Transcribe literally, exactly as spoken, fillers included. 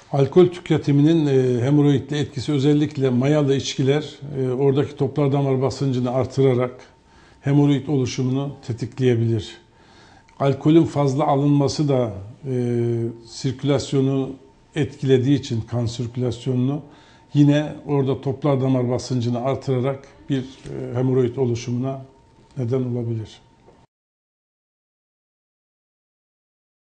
Alkol tüketiminin e, hemoroidle etkisi özellikle mayalı içkiler e, oradaki toplar damar basıncını artırarak hemoroid oluşumunu tetikleyebilir. Alkolün fazla alınması da e, sirkülasyonu etkilediği için kan sirkülasyonunu yine orada toplar damar basıncını artırarak bir e, hemoroid oluşumuna neden olabilir.